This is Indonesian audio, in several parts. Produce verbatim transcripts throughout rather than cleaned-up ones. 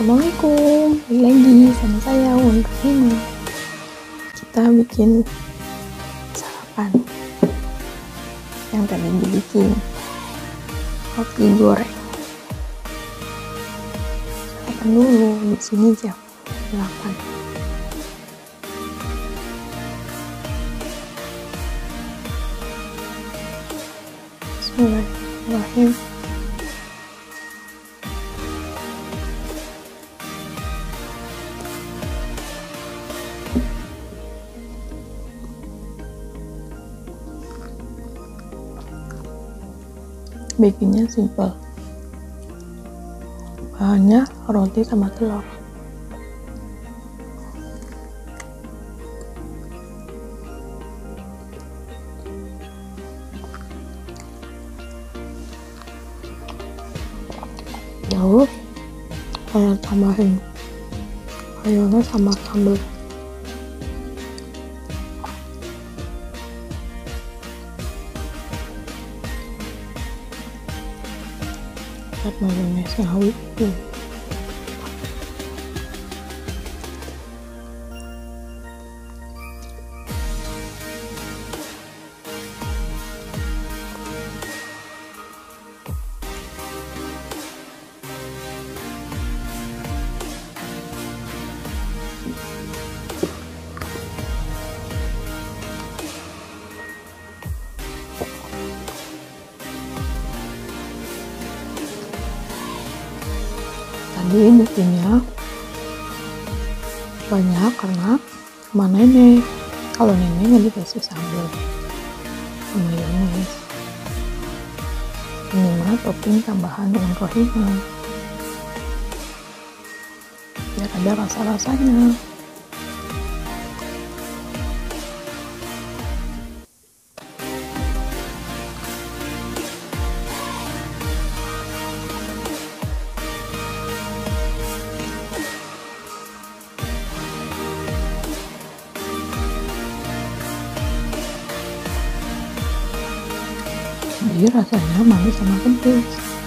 Assalamualaikum, balik lagi sama saya Wan Rahima. Kita bikin sarapan yang tadi dibikin roti goreng. Sarapan dulu di sini jam delapan. Bismillahirrahmanirrahim. Bikinnya simple, bahannya roti sama telur. Lalu saya tambahin mayones sama sambal. Mayonesnya whipping. Tadi bikinnya banyak karena sama nenek. Kalau nenek nggak dikasih sambal sama mayones. Ini mah topping tambahan dengan rohingya biar ada rasa-rasanya. Jadi rasanya manis sama pedas.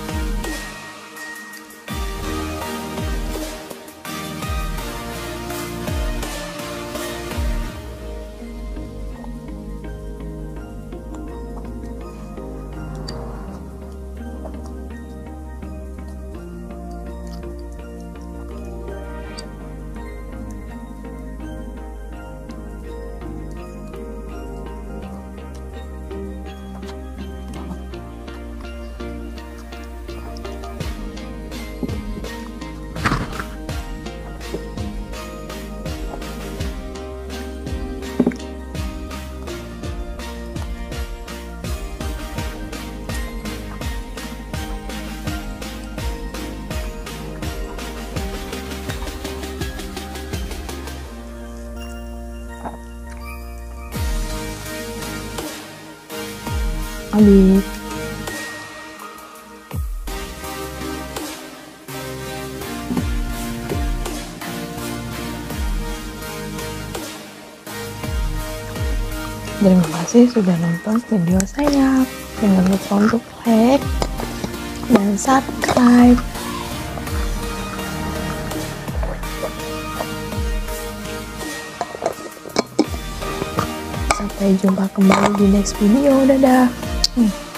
Habis. Terima kasih sudah nonton video saya. Jangan lupa untuk like dan subscribe. Sampai jumpa kembali di next video. Dadah. Hmm.